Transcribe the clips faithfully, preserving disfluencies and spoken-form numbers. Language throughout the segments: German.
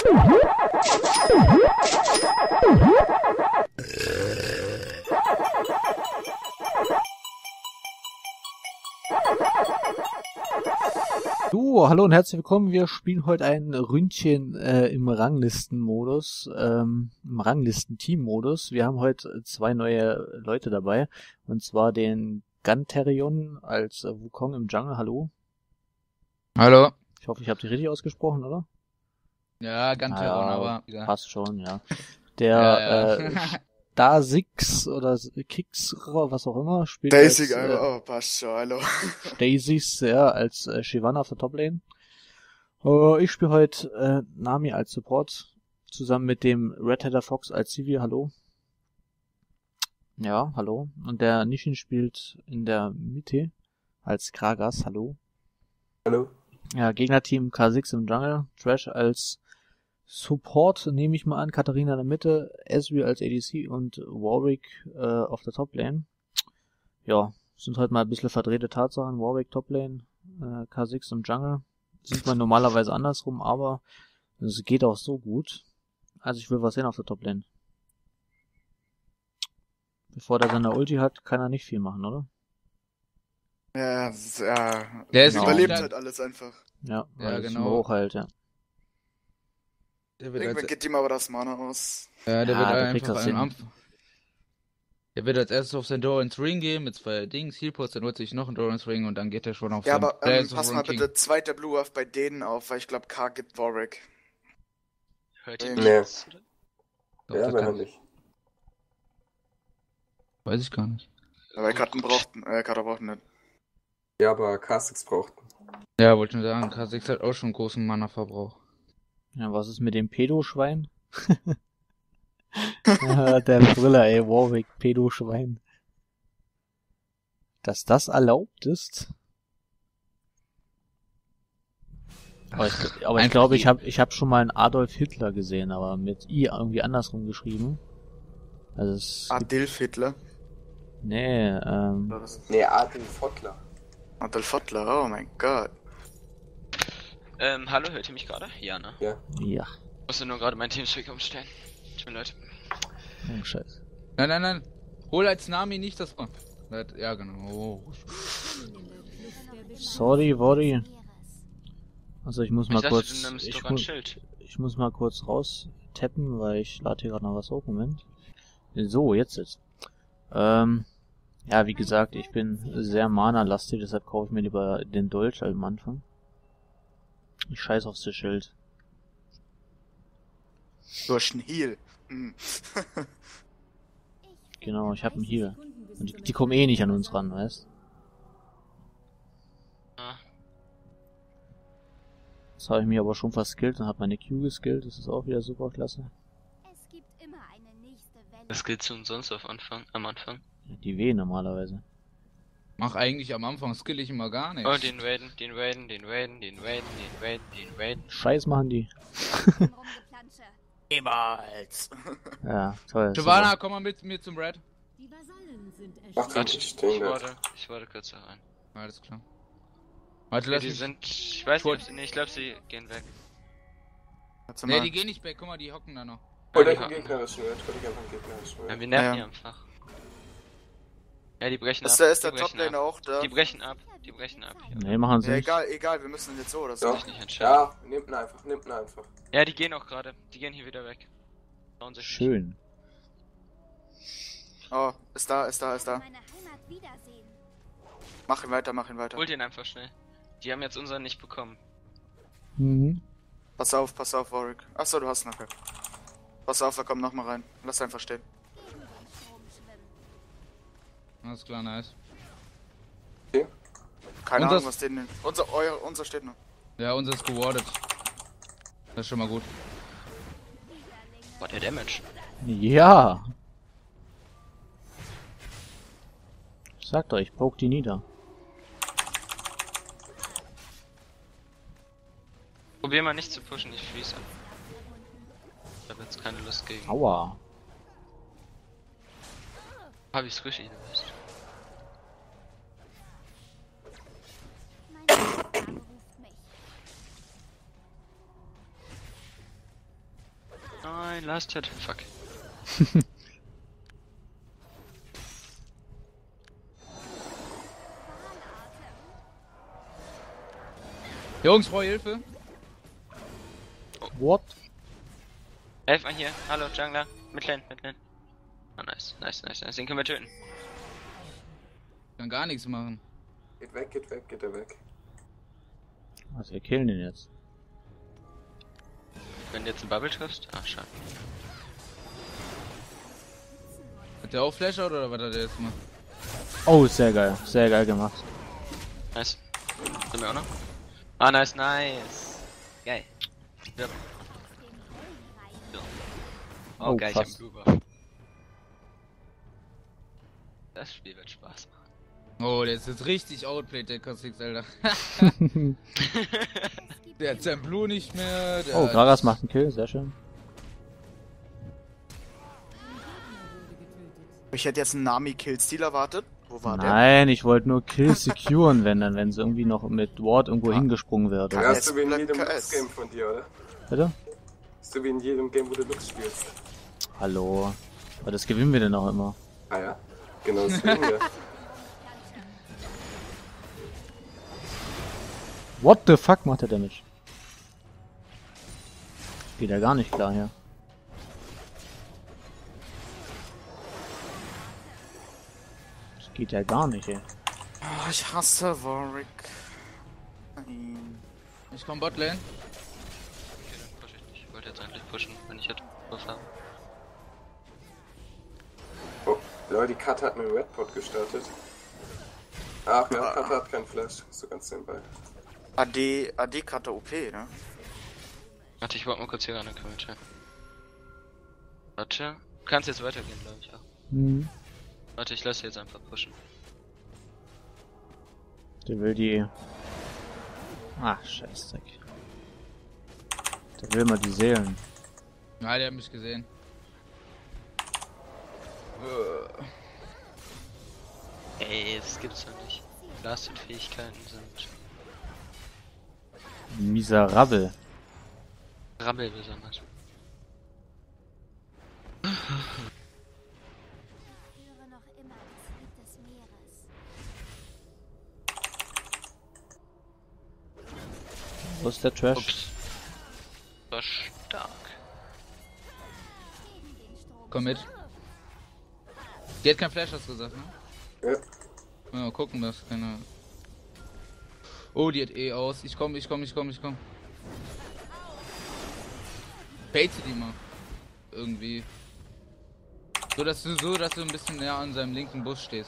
So, hallo und herzlich willkommen. Wir spielen heute ein Ründchen äh, im Ranglistenmodus, ähm, im Ranglisten-Team-Modus. Wir haben heute zwei neue Leute dabei, und zwar den Gunterion als äh, Wukong im Jungle. Hallo. Hallo. Ich hoffe, ich habe die richtig ausgesprochen, oder? Ja, Gunterion, naja, aber... Ja. Passt schon, ja. Der ja, ja. äh, Stasix oder Kix, was auch immer, spielt Daisy, als, äh, oh, passt schon, hallo. Stasis, ja, als äh, Shyvana auf der Toplane. Uh, ich spiele heute äh, Nami als Support, zusammen mit dem Red Hatter Fox als Civil. Hallo. Ja, hallo. Und der Nishin spielt in der Mitte als Kragas. Hallo. Hallo. Ja, Gegnerteam K sechs im Jungle, Trash als Support, nehme ich mal an, Katharina in der Mitte, Ezreal als A D C und Warwick äh, auf der Toplane. Ja, sind heute mal ein bisschen verdrehte Tatsachen. Warwick Toplane, äh, K sechs im Jungle. Sieht man normalerweise andersrum, aber es geht auch so gut. Also ich will was sehen auf der Toplane. Bevor der seine Ulti hat, kann er nicht viel machen, oder? Ja, das- ja. Der ist Genau. überlebt stark. halt alles einfach. Ja, weil Ja, es genau. immer hoch halt, ja. Der wird Irgendwann als, geht ihm aber das Mana aus. ja, der Ja, wird der kriegt einfach das einen hin. Ampf. Der wird als erstes auf sein Doran's Ring gehen mit zwei Dings, Healpots, dann holt sich noch ein Doran's Ring und dann geht er schon auf Ja, sein aber ähm, Players of pass mal Ranking. bitte zweiter Blue Buff bei denen auf, weil ich glaube K gibt Warwick. Hört ihr Nee. mich Nee. jetzt? oder? Doch, Ja, der wenn kann- er nicht. Weiß ich gar nicht. Weil Karten brauchten, äh, Karte brauchten nicht. Ja, aber K sechs braucht. Ja, wollte nur sagen, K sechs hat auch schon einen großen Mana-Verbrauch. Ja, was ist mit dem Pedo-Schwein? Ja, der Brüller, ey, Warwick, Pedo-Schwein. Dass das erlaubt ist? Aber ich, aber ich Einfach glaube, ich die- habe ich hab schon mal einen Adolf Hitler gesehen, aber mit I irgendwie andersrum geschrieben. Also es gibt, Adolf Hitler. nee, ähm, Oder was? Nee, Adel Fottler. Adolf Hitler, oh mein Gott. Ähm, hallo, hört ihr mich gerade? Ja, ne? Ja. ja, Ich musste nur gerade mein Teamspeak umstellen. Tut mir leid. oh Scheiße. Nein, nein, nein. Hol als Nami nicht das... Ja, genau. Oh. Sorry, worry. Also ich muss Ich mal dachte, kurz, du nimmst ich, doch ein mu Schild. ich muss mal kurz raus tappen, weil ich lade hier gerade noch was hoch. Moment. So, jetzt ist. Ähm, ja, wie gesagt, ich bin sehr Mana-lastig, deshalb kaufe ich mir lieber den Dolch am Anfang. Ich scheiß aufs Schild. Du hast einen Heal. Hm. Genau, ich hab einen Heal. Und die, die kommen eh nicht an uns ran, weißt? Ah, Das habe ich mir aber schon verskillt und habe meine Q geskillt, das ist auch wieder super klasse. Es gibt immer eine nächste Welle. was gilt's denn sonst auf Anfang, am Anfang? Die W normalerweise. Mach eigentlich am Anfang skill ich immer gar nichts. Oh, den Raiden, den Raiden, den Raiden, den Raiden, den Raiden, den Raiden. Scheiß machen die. Rumgeplansche. Niemals. Ja, toll. Giovanna, super. komm mal mit mir zum Red. Die Vasallen sind Ach, erschienen. Warte, ich ich stehen da. warte, ich warte kurz da rein. Alles klar. Warte, Ja, lass die mich... sind, ich weiß nicht, ob sie, nee, ich glaube, sie gehen weg. Warte Nee, mal. die gehen nicht weg, guck mal, die hocken da noch. Hol Ja, dir die einen hatten- gegnerischen Red. Hol dir einfach einen gegnerischen Ja, Red. wir nerven Ja. die einfach. Ja, die brechen Ist ab. der, ist der die brechen Toplane ab. auch da? Die brechen ab, die brechen ab. Ja. Nee, machen sie Ja, nicht. egal, egal, wir müssen jetzt so oder so. Ja. Sich nicht entscheiden. Ja, nimmt ihn einfach, nimmt ihn einfach. Ja, die gehen auch gerade. Die gehen hier wieder weg. Trauen sich nicht. Schön. Oh, ist da, ist da, ist da. Meine Heimat wiedersehen. Mach ihn weiter, mach ihn weiter. Holt ihn einfach schnell. Die haben jetzt unseren nicht bekommen. Mhm. Pass auf, pass auf, Warwick. Achso, du hast ihn, okay. Pass auf, er kommt nochmal rein. Lass einfach stehen. Gegen den Strom schwimmen. Alles klar, nice. Keine Und Ahnung, das- was den. Unser, euer, unser steht noch. Ja, unser ist gewardet. Das ist schon mal gut. Boah, der Damage. Ja. Sagt euch, ich poke die nieder. Probier mal nicht zu pushen, ich fließe. Ich hab jetzt keine Lust gegen. Aua. Hab ich Squishy gelöst. Mein Name ruft mich. Nein, Last Hit. Fuck. Jungs, brauche Hilfe. What? Helf mal hier. Hallo, Jungler. Midlane, Midlane. Ah, nice, nice, nice, nice. Den können wir töten. Kann gar nichts machen. Geht weg, geht weg, geht er weg. Was, wir killen den jetzt. Wenn du jetzt einen Bubble triffst? Ah, schade. Hat der auch Flasher oder was hat der jetzt gemacht? Oh, sehr geil. Sehr geil gemacht. Nice. Sind wir auch noch? Ah, nice, nice. Geil. Ja. So. Oh, Oh, geil, ich hab fast. einen Blue Buff. Das Spiel wird Spaß machen. Oh, der ist jetzt richtig outplayed, der Kha'Zix, Alter. Der hat sein Blue nicht mehr. Der Oh, hat- Gragas macht einen Kill, sehr schön. Ich hätte jetzt einen Nami-Kill-Stil erwartet. Wo war der? Nein, ich wollte nur Kill securen, wenn dann, wenn sie irgendwie noch mit Ward irgendwo hingesprungen wäre. Ja, Oder Jetzt hast du wie in bleibt jedem K S. Lux-Game von dir, oder? so. Bitte? Hast du wie in jedem Game, wo du Lux spielst. Hallo. Aber das gewinnen wir denn auch immer. Ah ja, genau deswegen, ja. What the fuck macht der Damage? Geht ja gar nicht klar hier. Das geht ja gar nicht, ey. Oh, ich hasse Warwick. Nein. Ich komm Botlane. Okay, dann push ich nicht. Ich wollte jetzt eigentlich pushen, wenn ich jetzt Buff habe. Oh, Leute, die Kata hat mit Redpot gestartet. Ach ja, Kata hat keinen Flash. So ganz nebenbei. A D, A D-Karte O P, ne? Warte, ich wollte mal kurz hier ran, dann können wir checken. Warte. Du kannst jetzt weitergehen, glaube ich auch. Hm. Warte, ich lasse jetzt einfach pushen. Der will die... Ach, Scheißdreck. Der will mal die Seelen. Ja, der hat mich gesehen. Ey, das gibt's doch nicht. Blasted-Fähigkeiten sind Miserabel. Rammel besonders. Führe noch immer das Lied des Meeres. Wo ist der Trash? Ups. War stark. Gegen den Strom. Komm mit. Die hat kein Flash, hast du gesagt, ne? Ja. Mal gucken, was keine. Oh, die hat eh aus. Ich komm, ich komm, ich komm, ich komm. Baite die mal. Irgendwie. So dass du so, dass du ein bisschen näher an seinem linken Bus stehst.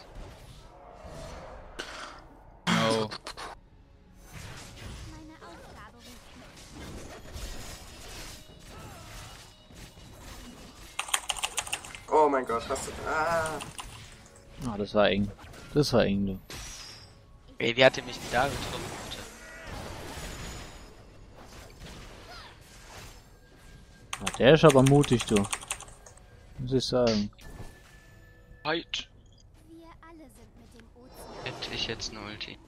No. Meine Aufgabe ruft mich. Oh mein Gott, hast du. Ah! Ah, das war eng. Das war eng, du. Ey, wie hat der mich denn da getroffen, bitte? Ja, der ist aber mutig, du. Muss ich sagen. Halt! Wir alle sind mit dem Ozean. Hätte ich jetzt eine Ulti.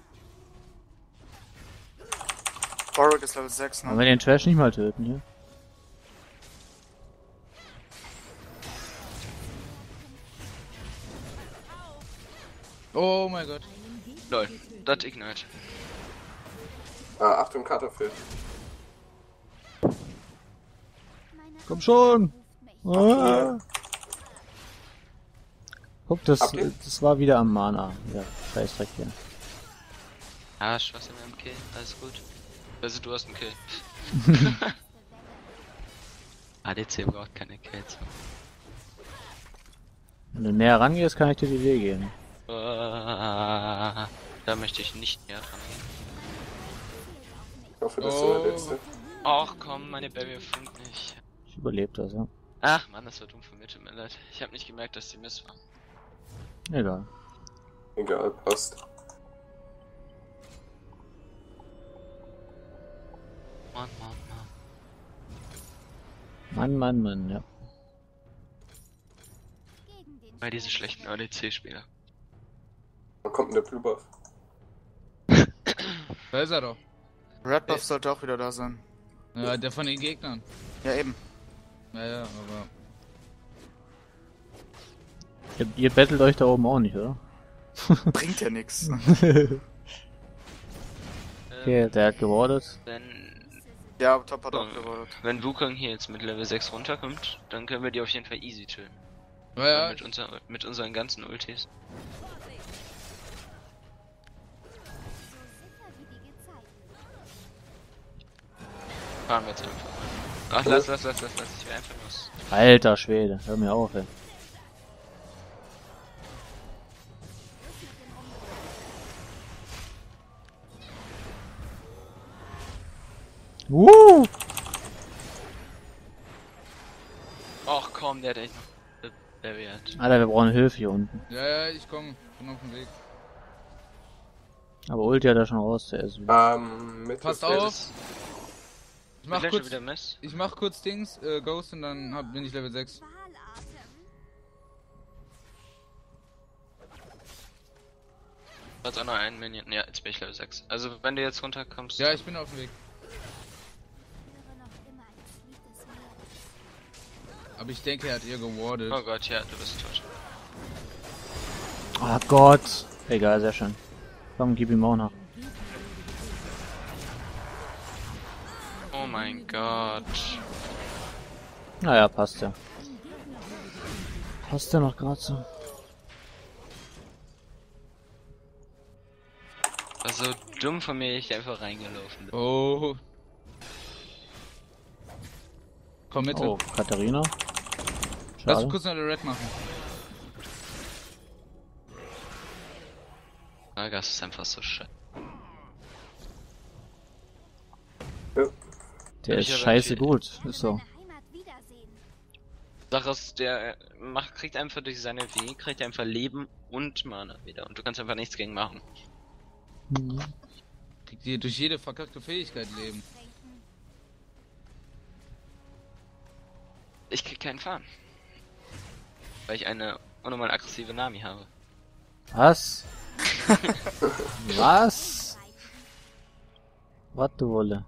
Warwick ist Level sechs, Wollen ne? wir den Trash nicht mal töten hier? Oh mein Gott. Lol, das Ignite. Ah, Achtung, Kata fehlt. Meine Komm schon! ruft mich. Ah. Guck, das, Habt ihr? das war wieder am Mana. Ja, Scheißdreck hier. Ah, Spaß in meinem Kill, alles gut. Also du hast einen Kill. A D C braucht keine Kills. Wenn du näher rangehst, kann ich dir die Idee geben. Ah, da möchte ich nicht näher dran gehen. Ich hoffe, das ist Oh. der letzte. Ach komm, meine Barrier funkt nicht. Ich überlebe das, ja. Ach man, das war dumm von mir, tut mir leid. Ich habe nicht gemerkt, dass die Miss war. Egal. Egal, passt. Mann, Mann, Mann. Mann, Mann, Mann, ja. Gegen den Bei diesen Strom schlechten A D C-Spieler. Wann kommt denn der Blue Buff? Da ist er doch. Red Buff sollte auch wieder da sein. Ja, der von den Gegnern. Ja, eben. Naja, aber... Ihr, ihr battelt euch da oben auch nicht, oder? Bringt ja nix. Okay, der hat gewardet. Wenn, Ja, Top hat auch gewartet. wenn Wukong hier jetzt mit Level sechs runterkommt, dann können wir die auf jeden Fall easy chillen. Naja, Mit, unser, mit unseren ganzen Ultis. So sicher wie die Gezeiten. Fahren wir jetzt einfach. Ach, lass, lass, lass, lass, lass. Ich will einfach los. Alter Schwede, hör mir auf, ey. Woo! Ach komm, der hat echt noch bewährt. Alter, wir brauchen Hilfe hier unten. ja, ja, ich komm. Bin auf dem Weg. Aber Ulti hat er schon raus, der S W. Ähm, mit Passt das- auf. Ich mach Mach kurz, wieder Mess. ich mach kurz Dings, äh, Ghost und dann hab, bin ich Level sechs. Wahlatem. Jetzt auch noch einen Minion. Ja, jetzt bin ich Level sechs. Also wenn du jetzt runterkommst. Ja, ich bin auf dem Weg. Höre noch immer das Lied des Meeres. Aber ich denke, er hat ihr gewardet. Oh Gott, ja, du bist tot. Oh Gott. Egal, sehr schön. Komm, gib ihm auch noch. Oh mein Gott. Naja, passt ja. Passt ja noch gerade so. War so dumm von mir, ich einfach reingelaufen bin. Oh. Komm mit. Oh, Katharina. Lass Schade. uns kurz noch eine Red machen. Argas ist einfach so scheiße. Der ist Ich hab scheiße irgendwie- gut. Ist so. Meine Heimat wiedersehen. Sache ist, der macht, kriegt einfach durch seine W, kriegt er einfach Leben und Mana wieder. Und du kannst einfach nichts gegen machen. Kriegt ihr durch jede verkackte Fähigkeit leben. Tränken. Ich krieg keinen Fahren. Weil ich eine unnormal aggressive Nami habe. Was? Was? Was du wolle?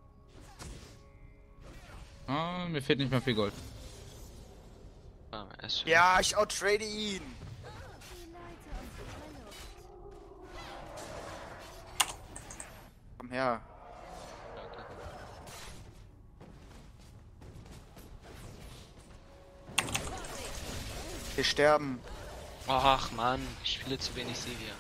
Ah, mir fehlt nicht mehr viel Gold. Ah, er ist schon. Ja, ich outtrade ihn. Die Leute unserer Luft. Komm her. Wir sterben. Ach man, ich spiele zu wenig Sivir.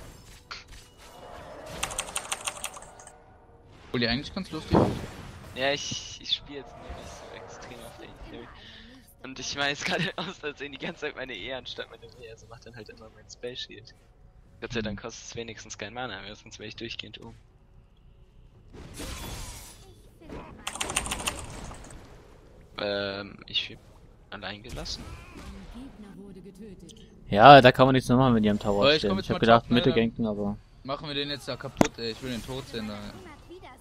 Obwohl die eigentlich ganz lustig ist. Ja, ich, ich spiele jetzt nur nicht so extrem auf den Kill. Und ich weiß gerade aus, als sehen die ganze Zeit meine E anstatt meine W, also macht dann halt immer mein Spell Shield. Gott sei Dank kostet es wenigstens kein Mana mehr, sonst wäre ich durchgehend um. Ähm, ich bin allein gelassen. Ja, da kann man nichts mehr machen, wenn die am Tower Aber ich stehen. komm Ich, jetzt hab mal gedacht, top, ne, Mitte dann- ganken, aber... Machen wir den jetzt da kaputt, ey. Ich will den tot sehen, da. Heimat wiedersehen.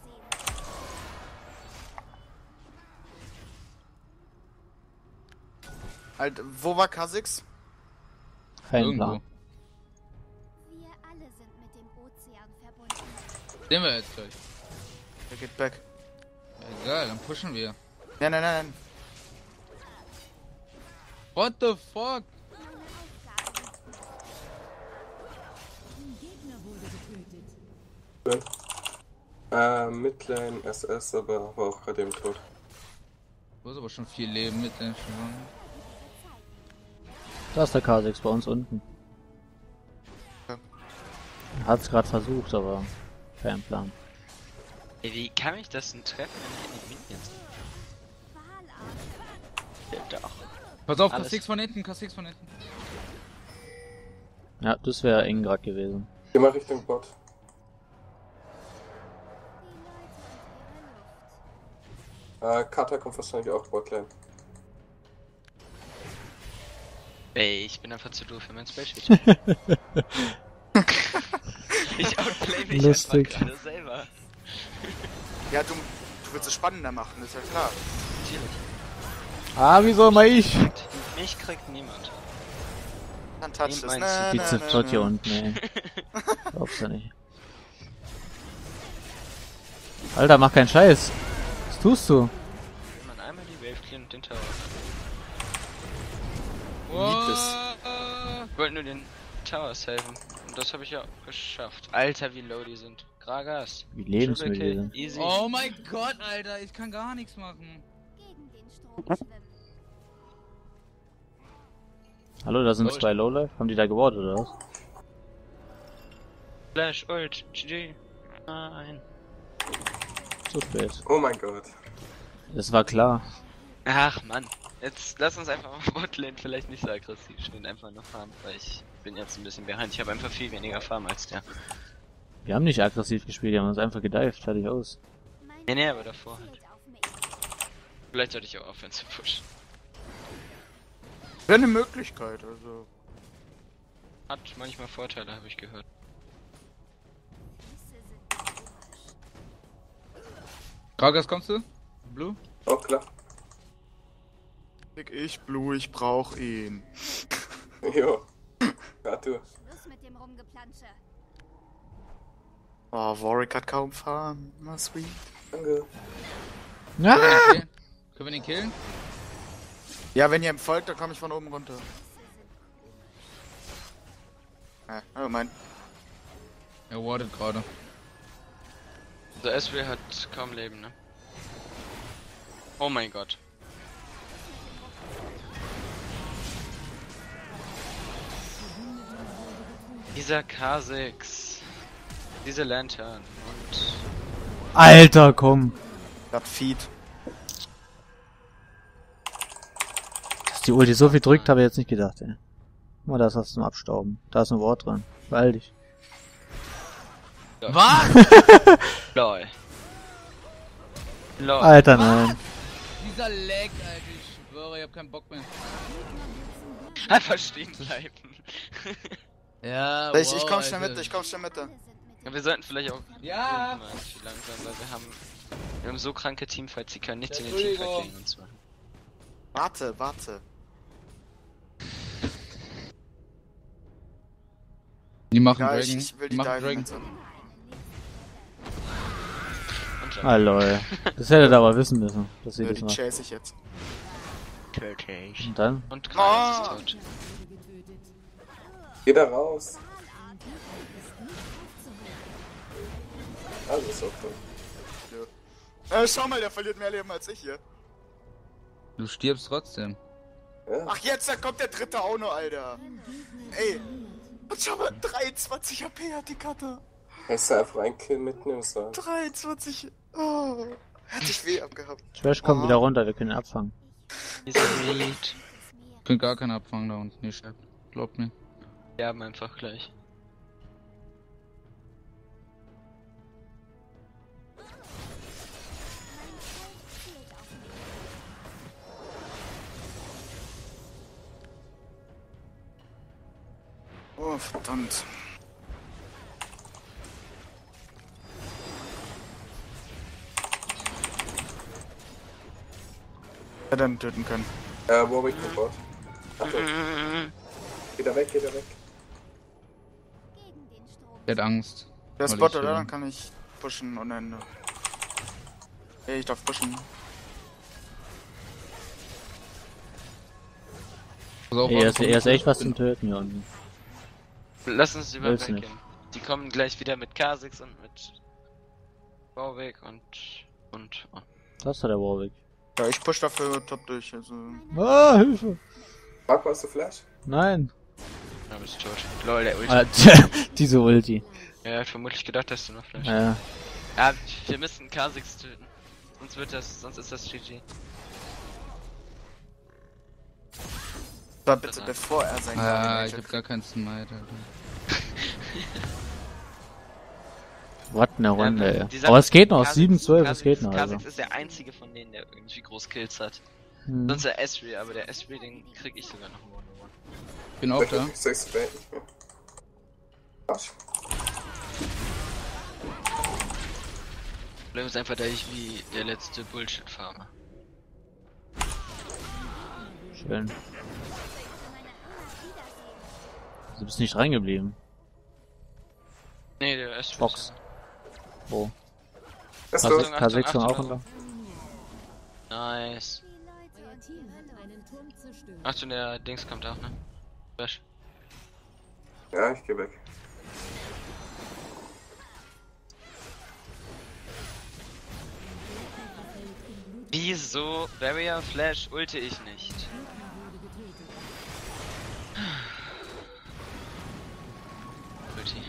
Halt, wo war Kha'Zix? Kein Irgendwo. Plan. Wir alle sind mit dem Ozean verbunden. Sehen wir jetzt gleich. Der geht back. Egal, dann pushen wir. Nein, nein, nein, nein. What the fuck? Äh, Midlane S S, aber war auch gerade eben tot. Du hast aber schon viel Leben mit den schon. Da ist der K sechs bei uns unten. Ja. Hat's gerade versucht, aber kein Plan. Ey, wie kann mich das denn treffen, wenn ich in die Minions? Ja, doch. Pass auf, Alles. K sechs von hinten, K sechs von hinten. Ja, das wäre eng gerade gewesen. Geh mal Richtung Bot. Die Leute und ihre Luft. Äh, Kata kommt wahrscheinlich auch Botlane. Ey, ich bin einfach zu doof für mein Spell Shield. Ich outplay mich Lustig. einfach gerade selber. Ja, du, du willst es spannender machen, ist ja klar. Natürlich. Ah, wieso mal ich? Mich kriegt niemand. Dann touch Nimm es. meins. Na, Die na, zipft na, dort hier na. unten, ey. Glaubst du nicht. Alter, mach keinen Scheiß. Was tust du? Wenn man einmal die Wave Clean und den Tower. Wow. Ich wollte nur den Towers helfen. Und das habe ich ja geschafft. Alter, wie low die sind. Gragas. Wie lebensmüde die sind. Easy. Oh mein Gott, Alter, ich kann gar nichts machen. Gegen den Strom schwimmen. Hallo, da sind Lol. zwei Lowlife. Haben die da gewartet oder was? Flash, Ult, G G. Nein. Zu spät. Oh mein Gott. Das war klar. Ach Mann. Jetzt lass uns einfach auf Botlane vielleicht nicht so aggressiv stehen, einfach nur farmen, weil ich bin jetzt ein bisschen behind. Ich habe einfach viel weniger Farm als der. Wir haben nicht aggressiv gespielt, die haben uns einfach gedived. Fertig aus. Mein Nee, nee, aber davor halt. zielt auf mich. Vielleicht sollte ich auch aufhören zu pushen. Wäre eine Möglichkeit, also. Hat manchmal Vorteile, habe ich gehört. Füße sind komisch. Gragas, kommst du? Blue? Oh klar. Ich, Blue, ich brauch ihn. Jo. Grad du. Schluss mit dem Rumgeplansche. Oh, Warwick hat kaum Farm. Na, sweet. Danke. Können wir den killen? Können wir den killen? Ja, wenn ihr ihm folgt, dann komme ich von oben runter. Füße sind Ja, oh mein. Er wartet gerade. Der S W hat kaum Leben, ne? Oh mein Gott. Dieser K sechs. Diese Lantern und... Alter, komm. Grad Feed. Dass die Ulti so viel drückt, habe ich jetzt nicht gedacht, ey. Guck mal, da ist was zum Abstauben. Da ist ein Wort dran. Beeil dich. Was? LOL. LOL. Alter, nein. Dieser Lag, Alter, ich schwöre, ich hab keinen Bock mehr. Einfach stehen bleiben. Ja, Ich, wow, ich komm schnell Alter. mit, ich komm schnell mit. alle sind mit Ja, wir sollten vielleicht auch Ja. irgendwann viel langsam, weil wir haben, wir haben so kranke Teamfights, die können nichts Ja, in den Teamfight Entschuldigung. gegen uns machen. Warte, warte. Die machen Ja, Dragon. ich, ich will die die machen diven Dragon. jetzt. Und schon. Ah, lol. Das hättet ihr aber wissen müssen, dass sie Ja, das die macht. chase ich jetzt. Tödlich. Und dann? Und Kratos ist tot. Geh da raus. Alles okay. Äh, schau mal, der verliert mehr Leben als ich hier. Du stirbst trotzdem. Ja. Ach, jetzt, da kommt der dritte auch noch, Alter. Ey. Und schau mal, dreiundzwanzig H P hat die Karte. Hättest du einfach einen Kill mitnehmen sollen. dreiundzwanzig. Oh. Hätte ich weh abgehabt. Trash kommt Aha. wieder runter, wir können ihn abfangen. Dieser Reed. mir. Könnt gar keinen abfangen da unten, nicht. Glaubt mir. Wir haben einfach gleich. Zielt auf mich. Oh, verdammt. Ja, dann töten können. Äh, Warwick Support. Achtung. Geh da weg, geh da weg. Gegen den Strom. Der hat Angst. Der ist Weil Spot, ich, oder? äh, Dann kann ich pushen ohne Ende. Ey, ich darf pushen. Pass auf, Ey, er ist, Warwick er ist kommt. echt was zum Töten hier unten. Lass uns über Willst du weggehen. Die kommen gleich wieder mit K sechs und mit Warwick und und oh. Das ist doch der Warwick. Ja, ich push dafür top durch. Also. Ah, Hilfe! Marco, hast du Flash? Nein! Ja, bist tot. Lol, der Ulti. Ah, diese Ulti. Ja, er hat vermutlich gedacht, dass du noch Flash. Ja. Ja, wir müssen K sechs töten. Sonst wird das, sonst ist das G G. Da bitte, bevor er sein Ah, ich Guardian hab gar keinen Smite, Alter. What eine Runde, Ja, ey. die Sache Aber es geht noch, K sechs sieben, zwölf, K es sechs geht noch, K also. sechs ist der einzige von denen, der irgendwie groß Kills hat. Hm. Sonst der Esri, aber der Esri, den krieg ich sogar noch one on one. Ich bin auch da. Ich sag's straight nicht mehr. Arsch. Problem ist einfach, dass ich wie der letzte Bullshit-Farmer. Schön. Du bist nicht reingeblieben. Nee, der Esri Fox. ist Wo? Ist K los. sechs, K sechs Achtung, auch Achtung. unter. ja... Nice. Wie Team hat einen Turm zerstört. Achtung, der Dings kommt auch, ne? Flash. Ja, ich geh weg. Wieso Barrier Flash ulte ich nicht? Ulti.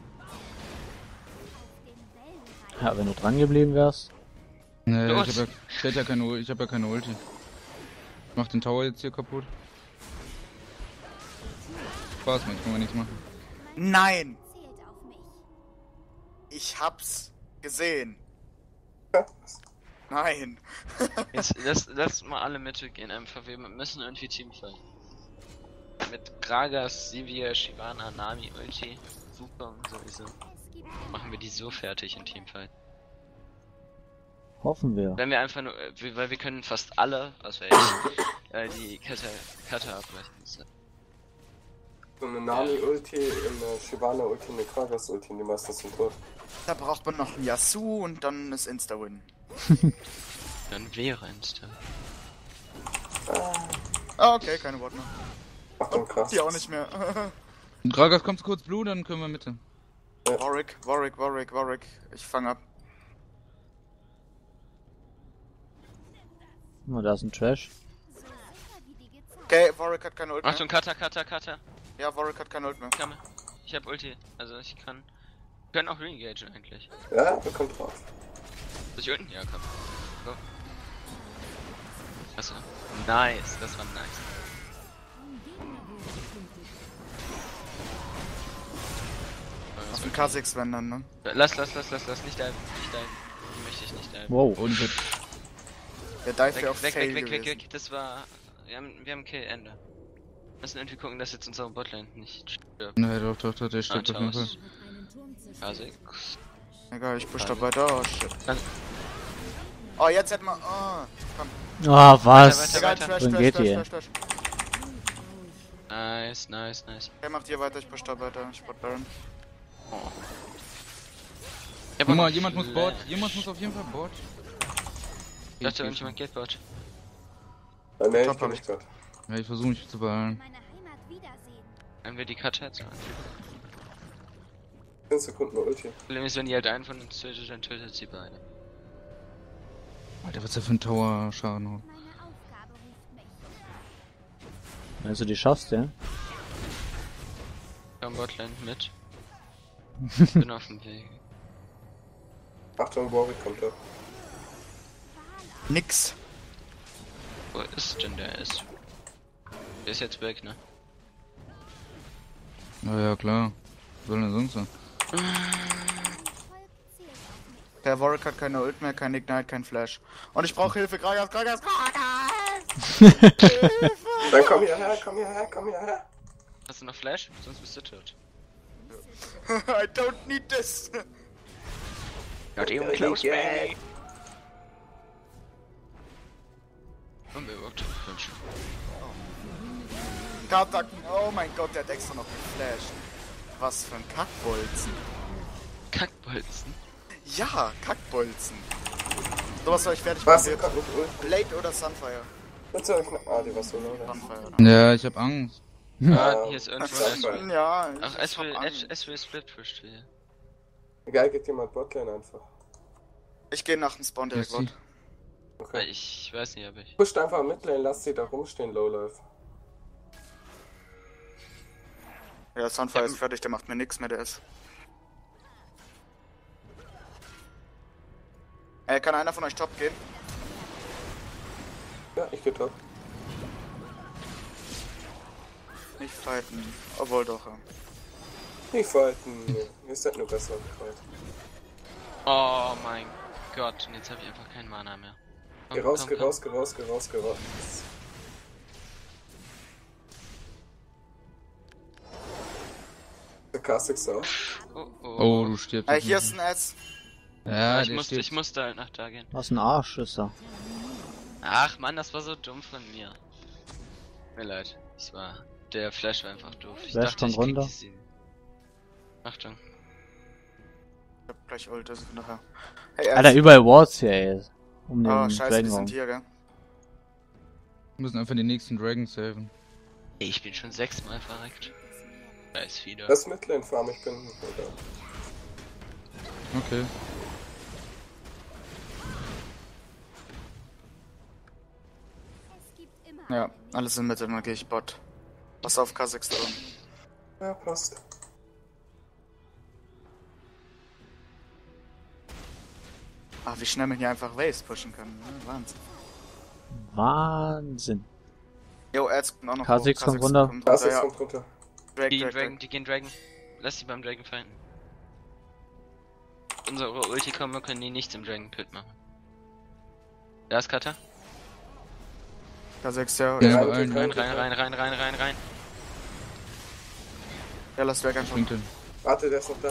Ja, wenn du dran geblieben wärst. Nee, Los. ich hab ja, ich hätte ja keine, Ul- ich hab ja keine Ulti. Ich mach den Tower jetzt hier kaputt. Spaß, man, ich kann mal nichts machen. Nein! Zählt auf mich. Ich hab's gesehen. Nein. Jetzt lass, lass mal alle Mitte gehen einfach. Wir müssen irgendwie Teamfight. Mit Gragas, Sivir, Shyvana, Nami, Ulti, Super und sowieso. Es gibt Machen wir die so fertig in Teamfight. Hoffen wir. Wenn wir einfach nur, äh, wir- weil wir können fast alle, außer ich, äh, die Kette, Kette abbrechen. So. So eine Nami-Ulti, eine Shyvana-Ulti, eine Kragas-Ulti, die meisten sind tot. Da braucht man noch ein Yasuo und dann ist Insta-Win. Dann wäre Insta. Ah, okay, keine Worte mehr. Achtung, krass. Die auch nicht mehr. Gragas, kommst kurz Blue, dann können wir Mitte. Warwick, Warwick, Warwick, Warwick. Ich fang ab. Oh, da ist ein Trash. so sicher wie die gezeigt. Okay, Warwick hat keine Ult mehr. Achtung, Kata, Kata, Kata. Ja, Warwick hat keine Ult mehr. Kann man. Ich hab Ulti. Also ich kann. Wir können auch re-engagen eigentlich. Ja, wir kommen drauf. Soll ich unten? Ja, komm. Go. Achso. Nice, das war nice. Auf dem K sechs wenn dann, ne? Lass, lass, lass, lass, lass, nicht diven, nicht diven. Die möchte ich nicht diven. Wow. Und ich Der Dive wäre Weg, auf weg, Fail weg, weg, weg, gewesen. weg, das war. Wir haben, wir haben Kill, Ende. Wir müssen irgendwie gucken, dass jetzt unsere Botlane nicht stirbt. Ne, doch, doch, doch, der stirbt auf jeden Fall. Antaus. Also, Egal, ich push da weiter. Oh, shit. Dann- Oh, jetzt hätten wir... Oh, komm. Ah, was? Weiter, Egal, weiter. Trash, Wohin Trash, geht Trash, ihr? Trash, Trash. nice, nice, nice. Okay, macht ihr weiter, ich push da weiter. Ich bot Baron. Oh. Guck mal, jemand muss Bot, jemand muss auf jeden Fall Bot. Ich dachte, irgendjemand geht Bot. Ah, nee, Top ich geh hab nicht dort. Ja, ich versuche mich zu beeilen. Meine Heimat wiedersehen. Wenn wir die Cut jetzt an. zehn Sekunden Ulti. Problem ist, wenn die halt einen von uns tötet, dann tötet sie beide. Alter, was ist der für ein Tower Schaden haut. Meine Aufgabe ruft mich. Wenn du die schaffst, ja? Komm, Botlane mit. Bin auf dem Weg. Achtung, Warwick kommt da. Nix. Wo ist denn der ist? Der ist jetzt weg, ne? Na ja, klar. Was soll denn sonst sein? Volk zählt auf mich. Der Warwick hat keine Ult mehr, kein Ignite, kein Flash. Und ich brauche Hilfe, Gragas, Gragas, Gragas! Dann komm hierher, komm hierher, komm hierher. Hast du noch Flash? Sonst bist du tot. I don't need this! Not even close, baby! Und wir überhaupt fünf. Kartaken, oh mein Gott, der hat extra noch geflasht. Was für ein Kackbolzen. Kackbolzen. Ja, Kackbolzen. Sowas soll ich fertig Was? machen. Ihr kommt mit Ulti. Blade oder Sunfire? Jetzt soll ich noch... Ah, die war so lange. Sunfire. Ja, ich hab Angst. Ah, hier ist irgendwo Ach, S so. W. Ja, ich, Ach, ich S hab W, Angst. S W Split pusht wieder. Egal, geht jemand Botlane einfach. Ich gehe nach dem Spawn direkt Ja, sie- Bot. Okay. Ich weiß nicht, ob ich. Pusht einfach Midlane, lasst sie da rumstehen, Lowlife. Ja, Sunfire ist fertig, der macht mir nix mehr, der ist. Äh, kann einer von euch top gehen? Ja, ich geh top. Nicht fighten. Obwohl doch. Ja. Nicht fighten, nee. Ihr seid nur besser gefeit. Oh mein Gott, und jetzt habe ich einfach keinen Mana mehr. Komm, Geh raus, komm, geh komm. raus, geh raus, geh raus, geh raus. Der K sechs auch. Oh, oh. Oh, du stirbst. Äh, hier ist ein S. Ja, ich, der musste, stirbt. ich musste halt nach da gehen. Was ein Arsch ist er. Ach Mann, das war so dumm von mir. Mir leid. Das war. Der Flash war einfach doof. Ich Flash dachte, kommt ich krieg runter. die sieben. Achtung. Ich hab gleich Ult, das ist nachher. Hey, Alter, S. überall Wards hier, ey. Um den Oh, scheiße, die Dragon. sind hier, gell? Wir müssen einfach den nächsten Dragon saven. Ey, ich bin schon sechsmal verreckt. Da ist wieder. Das Midlane Farm, ich bin nicht mehr da. Okay. Es gibt immer Ja, einen alles in Mitte, dann gehe ich Bot. Pass auf K sechs drin. Ja, passt. Ach, wie schnell man hier einfach Waves pushen kann. Ne? Wahnsinn. Wahnsinn. Jo, Ads kommt auch noch K sechs hoch. kommt runter. Das runter, ist ja. kommt runter. Drag, Die gehen Drag, Dragon, Drag. die gehen Dragon. Lass die beim Dragon fighten. Unsere Ulti kommen, wir können die nicht im Dragon Pit machen. Da ist Kata. K sechs, ja. Ja, Ja, aber rein, ein Rein, rein, rein, rein, rein, rein, rein. ja, lass Drag einfach. bringt den. Warte, der ist noch da.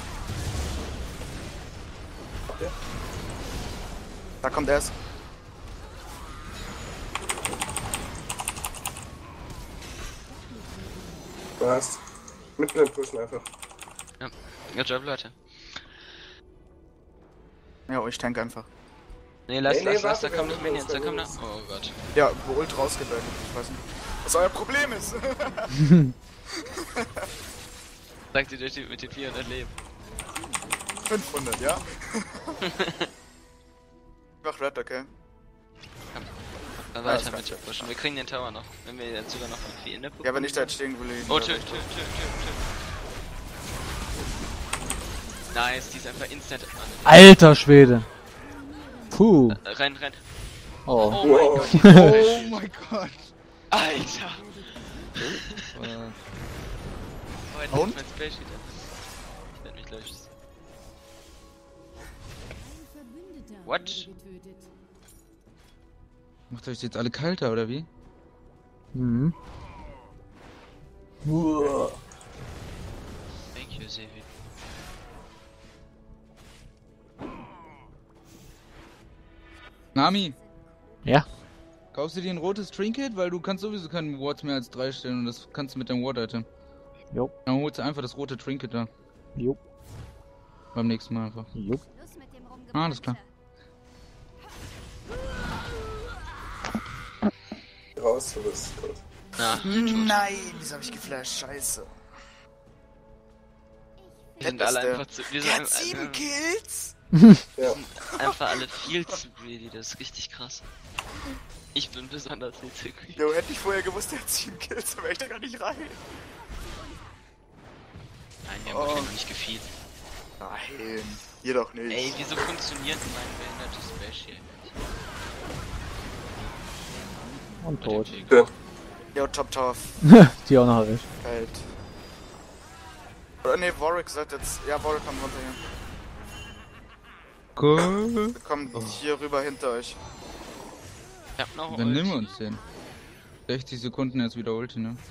Habt ihr? Da kommt erst. Passt. Midlane pushen einfach. Good job, Leute. Ja, ich tank einfach. Nee, lass, Nee, nee, lass, lass, warte, da kommen wir noch müssen Minions, da uns kommen da noch. Oh Gott. Ja, wo Ult rausgedrückt. Ich weiß nicht. Was euer Problem ist. Sagt ihr der Typ mit den vierhundert Leben. fünfhundert, ja? Mach Red, okay. Dann Ja, weiter das mit kann dem Pushen. Wir kriegen den Tower noch. Wenn wir jetzt sogar noch viel in der Ja, wenn ich da jetzt stehen will. Oh, tschö, tschö, tschö, tschö, tschö. Nice, die ist einfach instant. Alter Schwede. Puh. Äh, Renn, renn. Oh. Oh mein Gott. Oh mein Gott. Alter. Äh, Oh, jetzt Und? ist mein Spell Sheet. Ich werd mich gleich. Ein Verbündeter What? wurde getötet. macht euch jetzt alle kalter, oder wie? Mhm. Thank you, Sevi. Nami, Ja. kaufst du dir ein rotes Trinket? Weil du kannst sowieso keinen Wards mehr als drei stellen und das kannst du mit deinem Ward-Item. Jo. Dann holst du einfach das rote Trinket da. Jo. Beim nächsten Mal einfach. Jo. Schluss mit dem Ah, alles klar. Raus, du bist gut. Na, Nein, wieso hab ich geflasht? Scheiße. wir sind Fett alle ist der. einfach zu. Wir sind Der hat einfach, sieben Kills? Ja. einfach alle viel zu greedy, das ist richtig krass. Ich bin besonders viel zu greedy. Jo, hätte ich vorher gewusst, der hat sieben Kills, dann wär ich da gar nicht rein. Nein, wir haben Oh. wirklich noch nicht gefeed. Nein, ihr doch nicht. Ey, wieso funktioniert denn mein behindertes Spell Shield nicht? Und tot. Schön. Jo, Top Tower Die auch noch erwischt. fällt. Oder ne, Warwick sollte jetzt. Ja, Warwick kommt runter hier. Cool. Wir kommen hier rüber hinter euch. Ich hab noch Dann Ult. nimm uns den. sechzig Sekunden jetzt wieder Ulti, ne?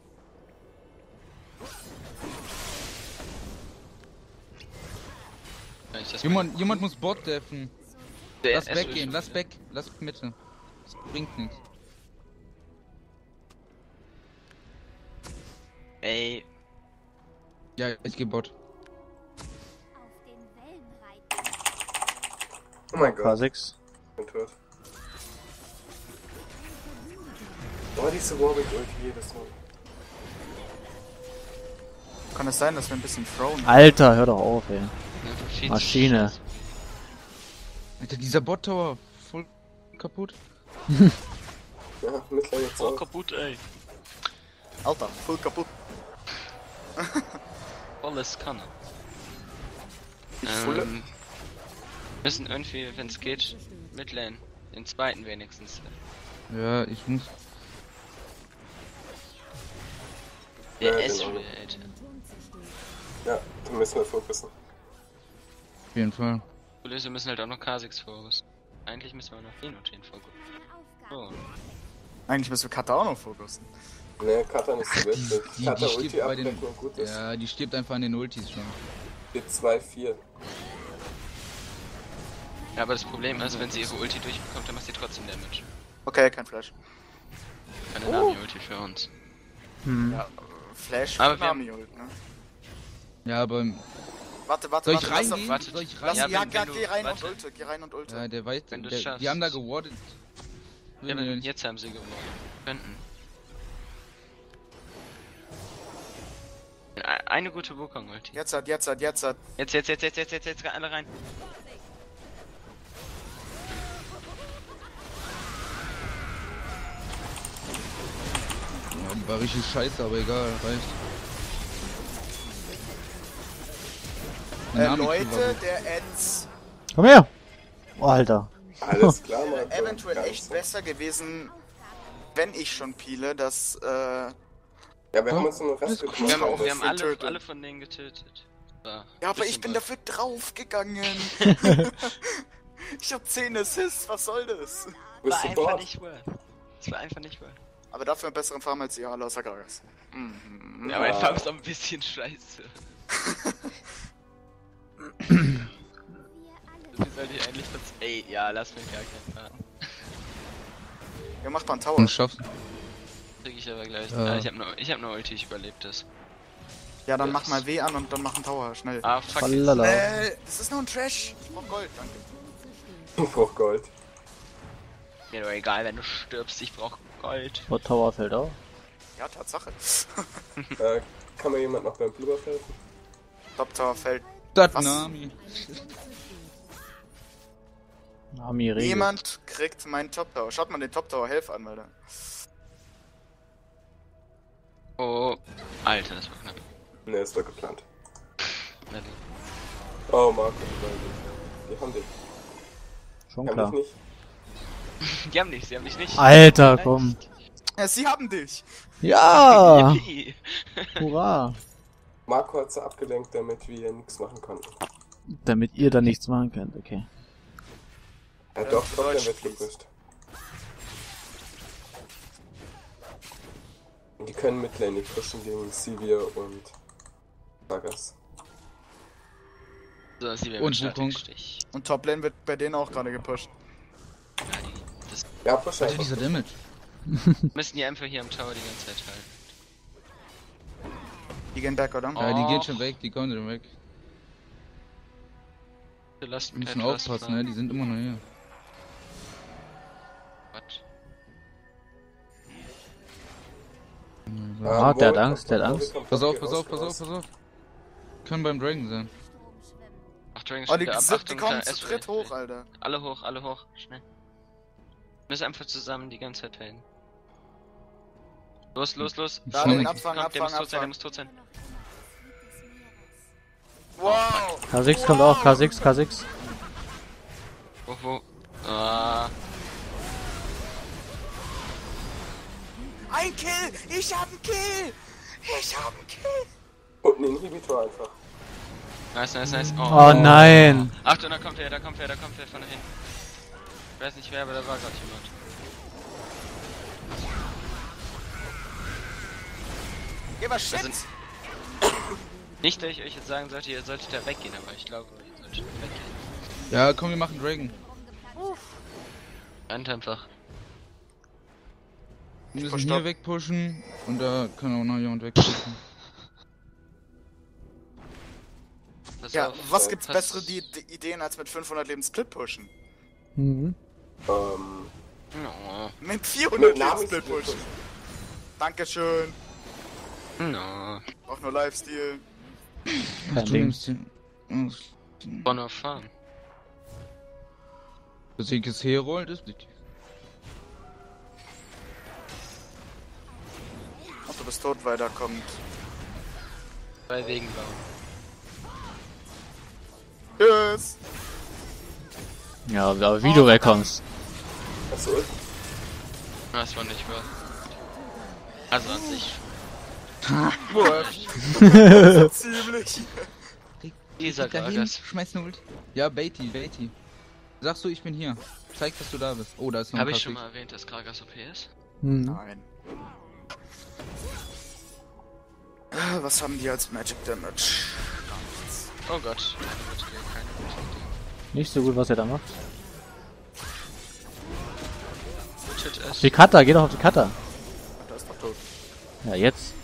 Ja, ich das Jemand, jemand muss Bot deffen. Der Lass S back Ult. gehen, lass back, lass Mitte. Das bringt nichts. Ey, Ja, ich geh Bot. Auf den Wellen reiten. Oh mein K Gott, sechs. ich bin tot. Oh, diese Warwick-Ulti jedes Mal. Kann es sein, dass wir ein bisschen throwen? Alter, hör doch auf, ey. einfach viel zu Maschine. scheiße. Alter, dieser Bot-Tower voll kaputt. Ja, Midlane jetzt Oh, auch. kaputt, ey. Alter, voll kaputt. Alles kann er. Ich fulle. Ähm, müssen irgendwie, wenn es geht, Midlane. Den zweiten wenigstens. Ja, ich muss. Der Ja, S genau. Ult, Alter. Ja, dann müssen wir fokussen. Auf jeden Fall. Cool ist, wir müssen halt auch noch K sechs fokussen. Eigentlich müssen wir noch den und den fokussen. Eine Aufgabe. Oh. Eigentlich müssen wir Kata auch noch fokussen. Ne, Kata nicht so witzig. Die, Kata die Ulti stirbt bei den. abbrechen und gut ist. Ja, die stirbt einfach an den Ultis schon. Steht zwei vier. Ja, aber das Problem ist, wenn sie ihre Ulti durchbekommt, dann macht sie trotzdem Damage. Okay, kein Flash. Keine Nami-Ulti für uns. Hm. Ja, Flash Aber für wir haben- Nami Ult, ne? Ja, aber. Warte, warte, Soll ich warte. lass reingehen? doch- warte. Soll ich Lass, rein? Ja, ja, wenn- ja, wenn du- geh rein warte. und ulte, geh rein und ulte. Ja, der weiß. Wenn du's Der, schaffst. die haben da gewardet. Ja, Nee, nicht. jetzt haben sie gewonnen. Könnten. E- Eine gute Wukong-Ulti. Jetzt hat, jetzt hat, jetzt hat. Jetzt, jetzt, jetzt, jetzt, jetzt, jetzt, jetzt, alle rein. Ja, war richtig scheiße, aber egal, reicht. Äh, Nami war Leute, gut. der Ends. Komm her! Oh, Alter. Alles klar, Marco. Eventuell Gar echt nicht so. besser gewesen, wenn ich schon peele, dass, äh, Ja, wir haben uns einen Rest Wir gekümmert. haben, wir das haben alle, getötet. alle von denen getötet. War ja, aber bisschen ich bin was. dafür draufgegangen. Ich hab zehn Assists, was soll das? Du bist War einfach Support. nicht worth. Es war einfach nicht worth. Aber dafür einen besseren Farm als die alle außer Gragas. Mhm. Ja, mein Farm ist auch ein bisschen scheiße. Wir alle Wie soll ich eigentlich das... Ey, ja, lass mich gar keinen Farm. Ja, macht mal einen Tower. Und schaffst. Krieg ich aber gleich. Äh. Ah, ich hab nur, ich hab nur Ulti, ich überlebt das. Ja, dann mach mal W an und dann mach einen Tower, schnell. Ah, fuck. Falala. Äh, das ist nur ein Trash. Ich brauch Gold, danke. Ich brauch Gold. Mir doch egal, wenn du stirbst, ich brauch Gold. Oh, Tower fällt auf. Ja, Tatsache. äh, kann mir jemand noch beim Blue helfen? Top Tower fällt. Das Was? Nami. Nami regelt. Niemand kriegt meinen Top Tower. Schaut mal den Top Tower Health an, Alter. Oh, Alter, das war knapp. Ne, ist doch geplant. Na, die- Oh, Marco, die haben dich. Schon Haben klar. dich nicht. Die haben dich, sie haben dich nicht. Alter, komm. Ja, sie haben dich. Ja! Yippie. Hurra! Marco hat sie abgelenkt, damit wir nichts machen konnten. Damit ihr da nichts machen könnt, okay. Ja, Ja, doch, für doch, der Deutsch, wird please. gepusht. Und die können Midlane nicht pushen gegen Sivir und Gragas. So, sie Und werden Wukong. Stich. Und Toplane wird bei denen auch gerade gepusht. Ja, die, das Ja, push Alter, einfach. dieser Damage. müssen die einfach hier am Tower die ganze Zeit halten. Die gehen back, oder? Ja, die Oh. gehen schon weg, die kommen schon weg. Du lasst Wir mich müssen aufpassen, ne? Die sind immer noch hier. Quatsch. Ah, der hat Angst, der hat Warwick Angst. kommt Pass doch auf, hier pass raus, auf, pass auf, raus. pass auf. Können beim Dragon sein. Ach, Dragon Oh, die, ab. sind, die Achtung, kommen da- zu S W, dritt S W. hoch, Alter. Alle hoch, alle hoch, schnell. Müssen einfach zusammen die ganze Zeit traden. Los, los, los. Da, Schon den nicht. abfangen, Kommt, der muss abfangen, tot sein, der abfangen. muss tot sein. Wow! K sechs kommt auch, K sechs, K sechs. Wo, wo? Ah, Ein Kill! Ich hab einen Kill! Ich hab einen Kill! Und ein Inhibitor einfach. nice, nice, nice. Oh nein! Achtung, da kommt wer, da kommt wer, da kommt wer von dahin. Ich weiß nicht wer, aber da war gerade jemand. Geh mal shit! sind- Nicht, dass ich euch jetzt sagen sollte, ihr solltet da weggehen, aber ich glaube, ihr solltet weggehen. Ja, komm, wir machen Dragon. Rennt einfach. Wir müssen push hier top. wegpushen und da kann auch noch jemand wegpushen. Pass Ja, auf. was gibt's Pass- bessere die, die Ideen als mit fünfhundert Leben Split pushen? Mhm. Ähm, No, Mit vierhundert mit Leben Nami Split pushen. Dankeschön. no. Auch nur Lifesteal. Kein Du Ding. nimmst den. Bonner Farm. Dass ich es herrollt, ist nicht. Ach, du bist tot, weil da kommt. Bei Wegen bauen. Tschüss! Ja, aber wie du wegkommst. hast du Ult? Das war nicht wahr. Also an sich. Ziemlich. Dieser Gragas. Schmeiß eine Ult. Ja, Beatty, Beatty. Sagst du, ich bin hier. Zeig, dass du da bist. Oh, da ist noch ein Habe ich Kaffee. schon mal erwähnt, dass Gragas O P ist? Mhm. Nein. Ah, was haben die als Magic Damage? Oh Gott. Keine gute Idee, keine gute Idee. Nicht so gut, was er da macht. Shit, Auf es. die Cutter, geh doch auf die Cutter. Da ist doch tot. Ja, jetzt.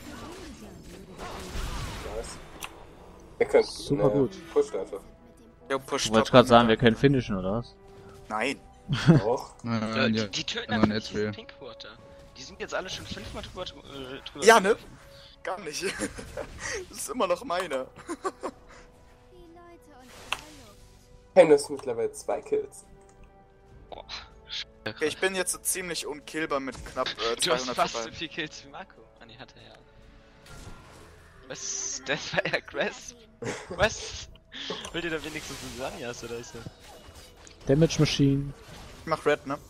Nice. Ihr könnt. Super gut. Pusht einfach. Jo, push Du wolltest top gerade sagen, wir runter. können finishen, oder was? Nein. Auch. Ja, Äh, die, ja, die töten immer einfach ein nicht diesen Ezreal. Pinkwater. Die sind jetzt alle schon fünfmal drüber, äh, drüber. Ja, ne? Gar nicht. Das ist immer noch meiner. Die Leute und ihre Luft. Hey, du hast mittlerweile zwei Kills. Boah. Okay, ich bin jetzt so ziemlich unkillbar mit knapp äh, Du hast zweihundert fast so vorbei. viel Kills wie Marco. Ah, nee, hat er ja. Was? Das war ja Grasp? Was? Wollt ihr da wenigstens einen Sanyas oder so? Damage Machine. Ich mach Red, ne?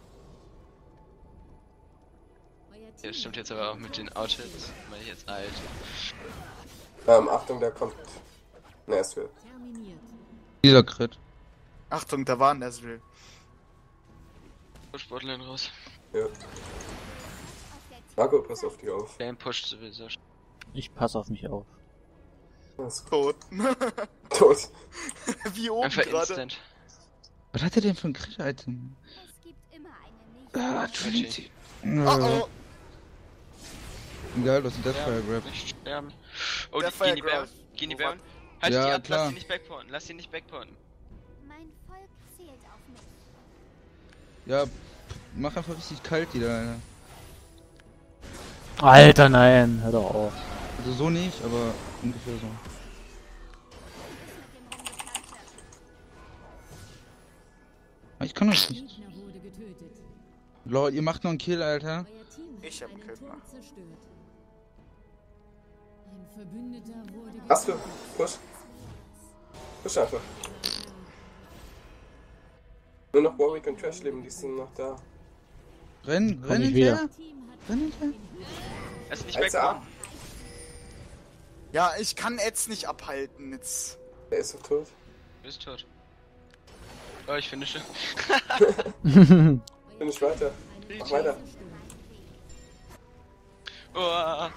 Ja, stimmt jetzt aber auch mit den Outfits, weil ich jetzt alt. Ähm, Achtung, da kommt ein Ezreal. Terminiert. Dieser Crit. Achtung, da war ein Ezreal. Sportlerin raus. Ja. Auf der Marco, pass auf dich auf. Game pusht sowieso. Ich passe auf mich auf. Das ist Tot. tot. Wie oben Einfach gerade. instant. Was hat er denn für ein Crit-Item? Es gibt immer eine nicht. Ah, Trinity. Oh oh, Egal, du hast einen Deathfire Grab. Nicht sterben. Oh, Der die, Fire gehen die Bären. Grab. Gehen die Wo Bären. Halt Ja, die ab, klar. lass sie nicht backporten. Lass sie nicht backporten. Mein Volk zählt auf mich. Ja, p- mach einfach richtig kalt die da, Alter. Alter, nein, hör doch auf. Also so nicht, aber ungefähr so. Ah, Ich kann das nicht. Gegner wurde getötet. Lol, ihr macht noch einen Kill, Alter. Euer Team hat Ich hab einen einen Kill Turm gemacht. zerstört. Ein Verbündeter wurde Hast du? getötet. Push. Push einfach. Nur noch Warwick und Trash leben, die sind noch da. Renn, Komm renn ich hinterher. Team hat Renn hinterher. Lass sie nicht Als er backporten. ja, ich kann Eds nicht abhalten jetzt. Der ist doch tot. Du bist tot. Oh, ich finde schon. Bin ich weiter. Mach weiter. Oh,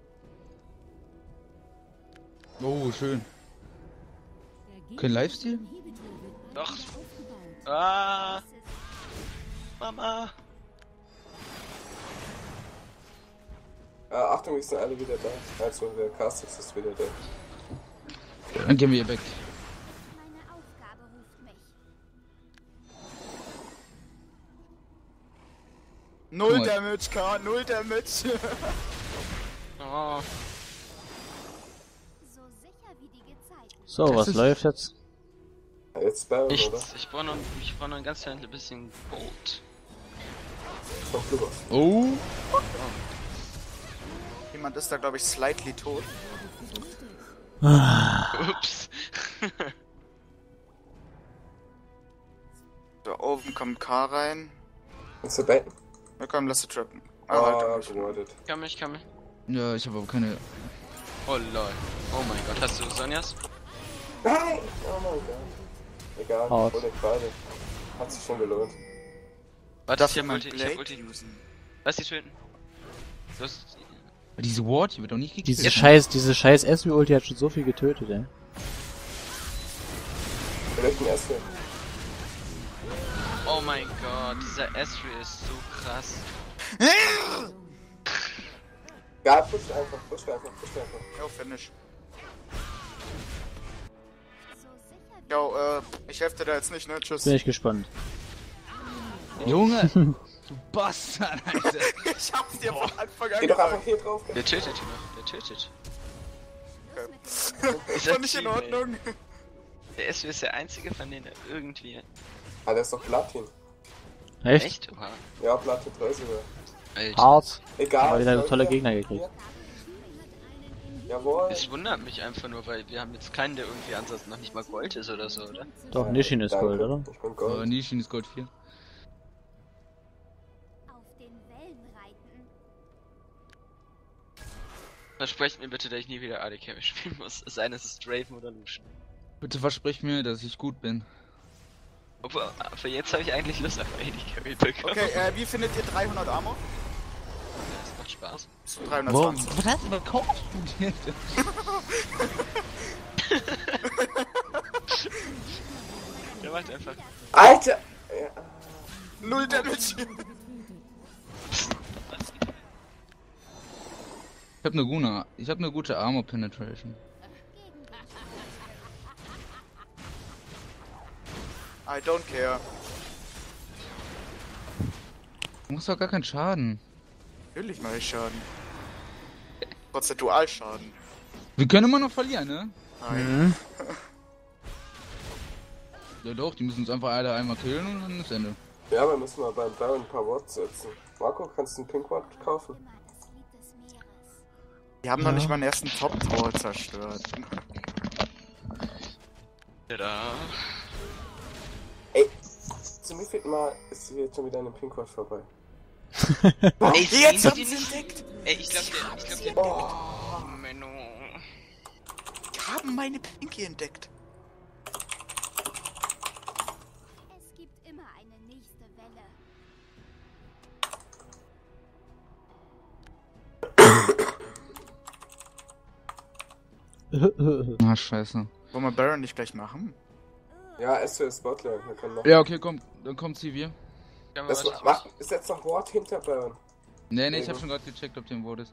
Oh, schön. Kein Lifesteal? doch. Ah, Mama. Äh, Achtung, wir sind alle wieder da. Also, der Castix ist wieder da. Dann gehen wir hier weg. Meine Aufgabe ruft mich. Null Guck mal. Damage, K, null Damage. Oh, So sicher wie die Gezeiten. So, Das was ist- läuft jetzt? Ja, jetzt Baron, oder? nichts. Ich brauche noch, ich brauch noch ein ganz kleines bisschen Gold. Vom Flughafen. Oh. Jemand ist da, glaube ich, slightly tot. Ups. Da oben kommt K rein. Ist der Baiten? Na komm, lass sie trappen. Ah, Ah, halt, gewordet. Kann mich, kann mich. Ja, ich habe aber keine. Oh lol. Oh mein Gott, hast du Sonjas? Nein! Oh mein Gott. Egal, Hart. hol den beide. Hat sich schon gelohnt. Warte, darf ich hab jemand Ulti, ich hab Blade Ulti. usen? Lass die töten. Du hast... Diese Ward, die wird doch nicht gekillt. Diese scheiß, diese scheiß S W Ulti hat schon so viel getötet, ey. Vielleicht ein Ezreal. Oh mein Gott, dieser Ezreal ist so krass. Ja, push einfach, push einfach, push einfach. Jo, finish. So sicher wie Jo, äh, ich helfe dir da jetzt nicht, ne? Tschüss. Bin ich gespannt. Junge! Du Bastard, Alter! Ich hab's dir von Anfang an Geh doch einfach gesagt. hier drauf. Der tötet ihn noch, der tötet. Das Dieser war nicht in Teammate. Ordnung. Der Ezreal ist der einzige von denen, der irgendwie... Ah, der ist doch Platin. Echt? Echt? Oha. Ja, Platin drei sogar. Alter. Hart. Egal. Aber wieder Leute. tolle Gegner gekriegt. Jawohl. Es wundert mich einfach nur, weil wir haben jetzt keinen, der irgendwie ansonsten noch nicht mal Gold ist oder so, oder? Doch, Nishin ist Danke. Gold, oder? Ich bin Aber Gold. Nishin ist Gold vier. auf den Wellen reiten. Versprecht mir bitte, dass ich nie wieder A D Carry spielen muss. Es sei denn, es ist Draven oder Lucian. Bitte versprich mir, dass ich gut bin. Obwohl, für jetzt habe ich eigentlich Lust auf A D Carry bekommen. Okay, äh, wie findet ihr dreihundert Armor? Das macht Spaß. So dreihundertzwanzig. Was hast du überkauft? Der macht einfach... Alter! Ja. Null Damage. Ich hab ne gute, ich hab ne gute Armor Penetration. I don't care. Du machst doch gar keinen Schaden. Natürlich mache ich Schaden. Prozentualschaden. Wir können immer noch verlieren, ne? Nein. Mhm. Ja doch, die müssen uns einfach alle einmal killen und dann ist Ende. Ja, wir müssen mal beim Baron ein paar Worte setzen. Marco, kannst du einen Pink Ward kaufen? Immer das Lied des Meeres. Die haben noch nicht mal den ersten Top Tower zerstört. Da. Ey, zum wievielten Mal ist hier jetzt schon wieder eine Pink Ward vorbei? Ey, Jetzt sehen haben die sie nicht? entdeckt! Ey, ich glaub, der, ich glaub, der, Oh, oh, Menno. Die haben meine Pinky entdeckt. Es gibt immer eine nächste Welle. Ah, scheiße. Wollen wir Baron nicht gleich machen? ja, S W ist Botlane, wir können noch... Ja, okay, komm, dann kommt sie wir. Kann man Das was- macht, ist jetzt noch Ward hinter Baron. Nee, nee, ich Sehr hab gut. schon gerade gecheckt, ob dem Wort ist.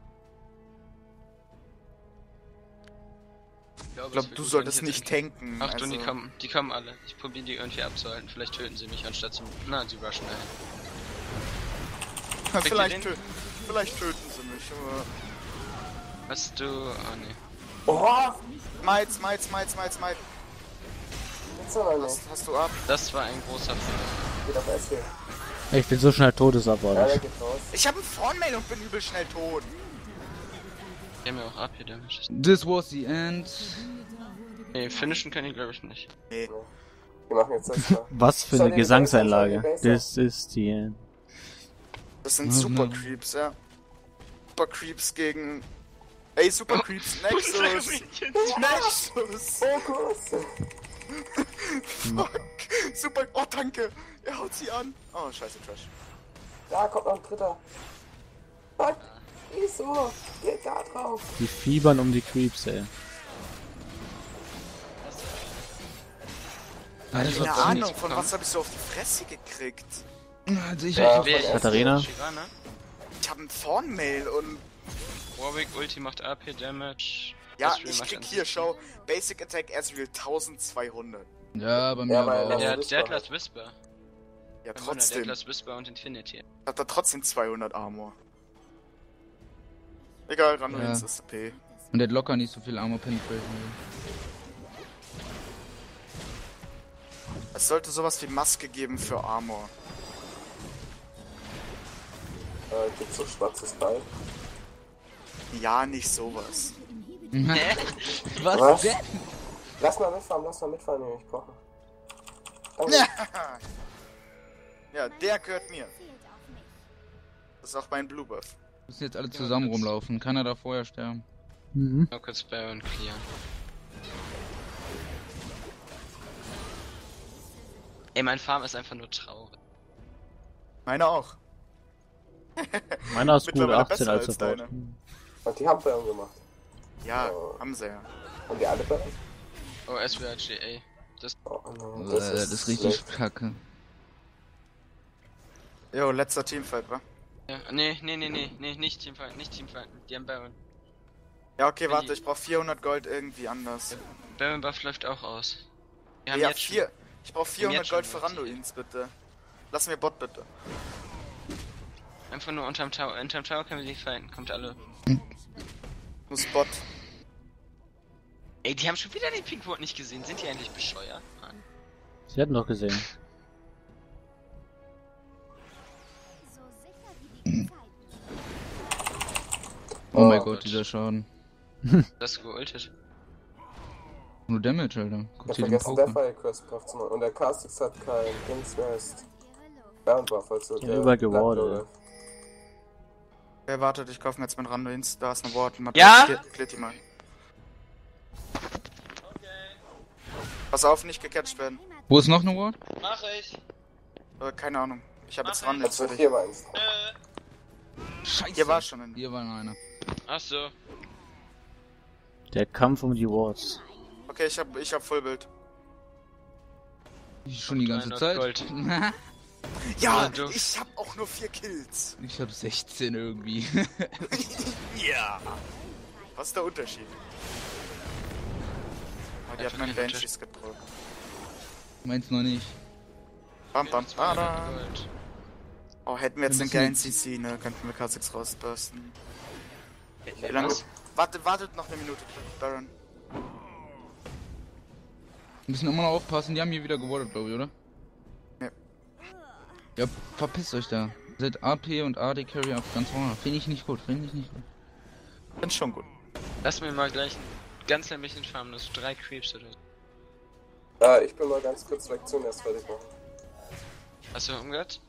Ich glaube, Ich glaube, es du wird solltest gut, wenn ich nicht jetzt tanken. Ach du, die also- kommen, die kommen alle. Ich probiere die irgendwie abzuhalten. Vielleicht töten sie mich anstatt zu. Na, sie rushen dahin. Ja, Kriegt ihr vielleicht, den? töten, vielleicht töten sie mich, aber... Hast du. Ah, nee. Oh, Miles, Miles, Miles, Miles, Miles. jetzt aber nicht. Hast, hast du ab? Das war ein großer Fehler. Geht auf S W. Ich bin so schnell tot, ist aber Ja, der nicht. geht raus. Ich habe einen Frauenmail und bin übel schnell tot. Die haben ja auch abgedamaged. This was the end. Nee, finishen kann ich glaube ich nicht. Nee. Wir machen jetzt das mal. Was für Soll eine die Gesangseinlage. Base sein? Das ist die... Das sind Mhm. Super Creeps, ja. Super Creeps gegen... Ey, Super Creeps, Nexus! Nexus! Fokus! Fuck! Super... Oh, danke! Er haut sie an! Oh, scheiße, Trash. Da kommt noch ein dritter. Fuck! Wieso? Geht da drauf! Die fiebern um die Creeps, ey. Ah, das Keine war Ahnung, nichts von bekommen. was habe ich so auf die Fresse gekriegt? Also ich Ja. Wer- Katharina? Shivana? Ich habe einen Thornmail und... Warwick Ulti macht A P Damage. Ja, Ezreal ich macht krieg an hier, sich- schau, Basic Attack Ezreal eintausendzweihundert. Ja, bei mir Ja, aber weil- auch. Ja, der Oh, hat Whisper Deadless Whisper. Ja, Trotzdem. trotzdem. Deadless Whisper und Infinity. Hat er trotzdem zweihundert Armor. Egal, Randuins Ja. ist O P. Und der hat locker nicht so viel Armor Penetration. Es sollte sowas wie Maske geben für Armor. Äh, gibt's so schwarzes Bein? Ja, nicht sowas. Was Was? denn? Lass mal mitfahren, lass mal mitfahren, Junge, ich brauche. Danke. Ja, der gehört mir. Zählt auf mich. Das ist auch mein Blue Buff. Müssen jetzt alle zusammen rumlaufen. Keiner da vorher sterben. Mhm. Nur kurz Baron clearen. Ey, mein Farm ist einfach nur traurig. Meine auch. Meiner ist gut, Mittlerweile achtzehn besser als als Support. deine. Und die haben Baron gemacht. Ja, Oh. haben sie ja. Und die alle Baron? Oh, S W R G A. Oh, nein, Das, äh, das ist richtig schlecht. kacke. Jo, letzter Teamfight, wa? Ja, nee, nee, nee, nee, nee, nicht Teamfight, nicht Teamfight. Die haben Baron. Ja, okay, Wenn warte, die- ich brauch vierhundert Gold irgendwie anders. Baron Buff läuft auch aus. Wir haben Ja, jetzt schon- vier. Ich brauch vierhundert jetzt schon Gold für was. Randuins, bitte. Lass mir Bot, bitte. Einfach nur unterm Tower. Unterm Tower können wir die fighten. Kommt alle. Muss Bot. Ey, die haben schon wieder den Pinkwort nicht gesehen. Sind die eigentlich bescheuert? Mann. Sie hatten doch gesehen. So sicher wie die Zeiten. Oh, mein Oh Gott, Gott. dieser Schaden. Das ist geultet. Nur Damage, Alter. Ich Guck hab dir den vergessen, der Poker. Fire Quest drauf zu machen. Und der Castix hat kein Dings mehr, ist Ihre Luft. Baron Buff, also Ja, der überall gewardet. Black Wer wartet, ich kaufe mir jetzt meinen Randuins. Da ist eine Ward. Ja? Klärt, klärt die mal. Pass auf, nicht gecatcht werden. Wo ist noch eine Ward? Mach ich. Äh, keine Ahnung. Ich habe jetzt Mach Randuins Also für dich. hier war eins. Scheiße. Hier war schon ein. Hier war noch einer. Ach so. Der Kampf um die Wards. Okay, ich hab, ich hab Vollbild. Ich schon die ganze dreihundert Zeit. Gold. Ja, Und du? ich hab auch nur vier Kills. Ich hab sechzehn irgendwie. Ja. Was ist der Unterschied? Oh, die hat Einfach meinen kein Banshees gedrückt. Meins noch nicht. Bam, bam, zweihundert bam. Gold. Oh, hätten wir jetzt Ein einen bisschen- geilen C C, ne? Könnten wir Kha'Zix rausbursten. Hätten Wie wir lange? was? Wartet, wartet noch eine Minute, Baron. Wir müssen immer noch aufpassen, die haben hier wieder gewordet, glaube ich, oder? Ja. Ja, verpisst euch da. Ihr seid A P und A D Carry auf ganz vorne. Finde ich nicht gut, finde ich nicht gut. Find's schon gut. Lass mir mal gleich ein ganz klein bisschen farmen, das drei Creeps oder so. Ah, ich bin mal ganz kurz Lektion erst fertig machen. Hast du umgehört?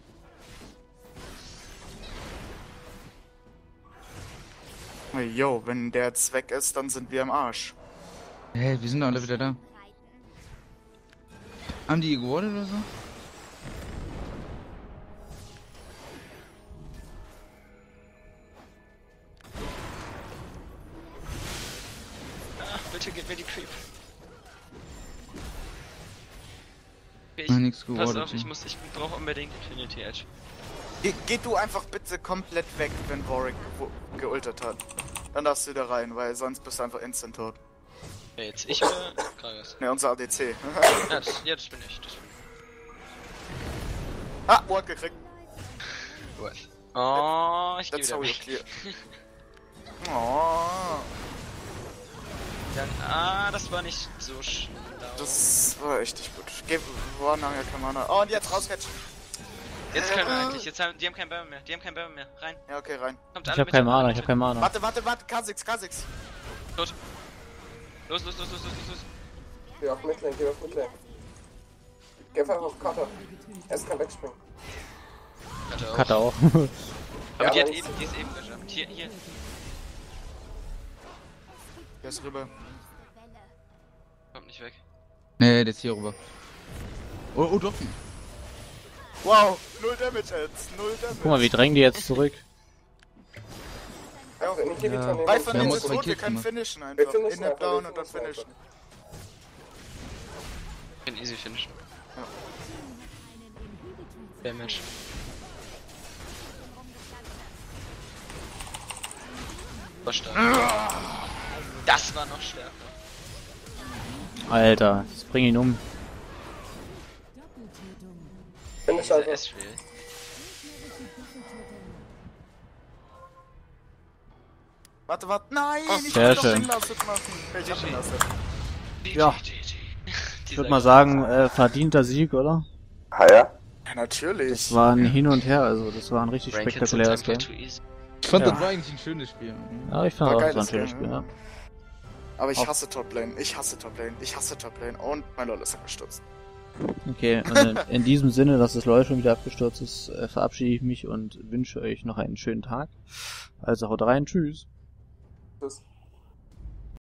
Jo, wenn der jetzt weg ist, dann sind wir im Arsch. Hä, hey, wir sind alle wieder da. Haben die gewordet oder so? Ah, bitte gib mir die Creep. Okay, ich, Nein, nix pass gewordet. auf, ich muss, ich brauche unbedingt Infinity Edge. Geh, geh du einfach bitte komplett weg, wenn Warwick ge geultet hat. Dann darfst du wieder rein, weil sonst bist du einfach instant tot. Ja, jetzt ich oder Gragas? Ne, unser A D C. Ja, das, ja, das bin ich. Das bin Ah, Ward gekriegt. ich. What? Oh, ich geh That's wieder how you weg. clear. Oh, Dann, ah, das war nicht so schlau. das war echt nicht gut. Gib war nachher kein Mana. Oh, und jetzt rauscatchen. Jetzt können wir eigentlich. Jetzt haben, die haben keinen Bäume mehr. Die haben keinen Bäume mehr. Rein. Ja, okay, rein. Kommt Ich alle hab mit, kein alle Mana, mit. ich hab kein Mana. Warte, warte, warte, Kha'Zix, Kha'Zix. Los, los, los, los, los, los. Geh auf Midlane, geh auf Midlane. Geh einfach auf Cutter. Erst kann wegspringen. Warte, Cutter auch. Aber Ja, die hat aber eben, die ist eben geschafft. Hier, hier. Der ist rüber. Kommt nicht weg. Nee, der ist hier rüber. Oh, oh doch. Wow, null Damage jetzt, null Damage. Guck mal, wir drängen die jetzt zurück. Ja, Inhibitor Ja. nehmen. Beide von Ja, denen muss sind zwei tot, wir Kills können machen. finishen Wir einfach. finishen Inhib einfach, down wir und dann finishen finishen. Ich bin easy finishen. Damage. War stark. Das war noch stärker. Alter, ich bring ihn um. Finish Dieser einfach. S-Spiel. Warte, warte, nein, ich sehr will doch schön. den Lasset machen. Welche den Lasset? Ja. Ich würde mal sagen, äh, verdienter Sieg, oder? Ah ja? Ja, natürlich. Das war ein Hin und Her, also das war ein richtig spektakuläres Game. Ich fand, Ja. das war eigentlich ein schönes Spiel. Ja, ich fand War auch, geil, das war ein das schönes Game, Spiel, ja. ja. Aber ich Auf- hasse Toplane, ich hasse Toplane, ich hasse Toplane und mein LoL ist abgestürzt. Okay, und in, in diesem Sinne, dass das LoL schon wieder abgestürzt ist, äh, verabschiede ich mich und wünsche euch noch einen schönen Tag. Also haut rein, tschüss. Tschüss.